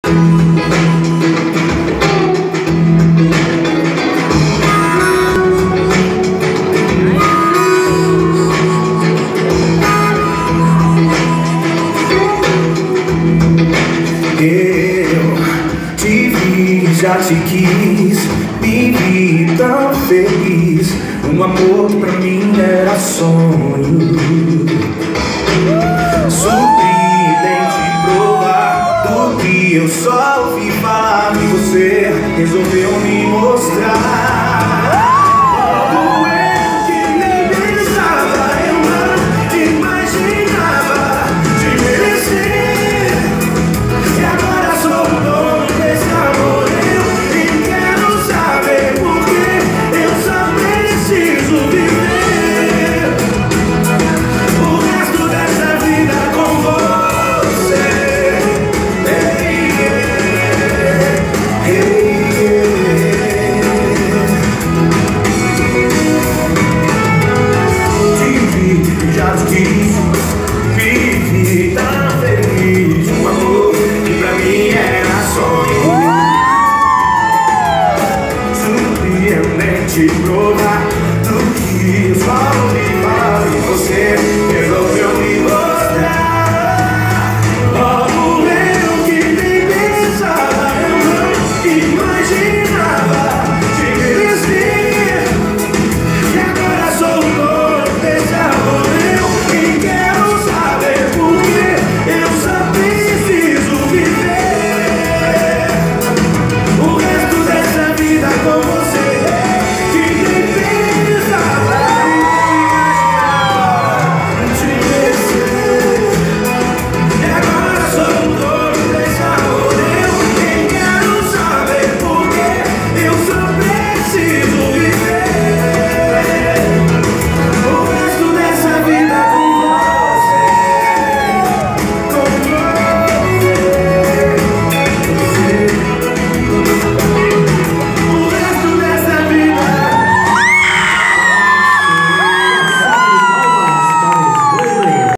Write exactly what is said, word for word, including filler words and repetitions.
Já te quis, me vi tão feliz. Um amor que pra mim era sonho. Surpreendente provar do que eu só ouvi falar. E você resolveu me mostrar.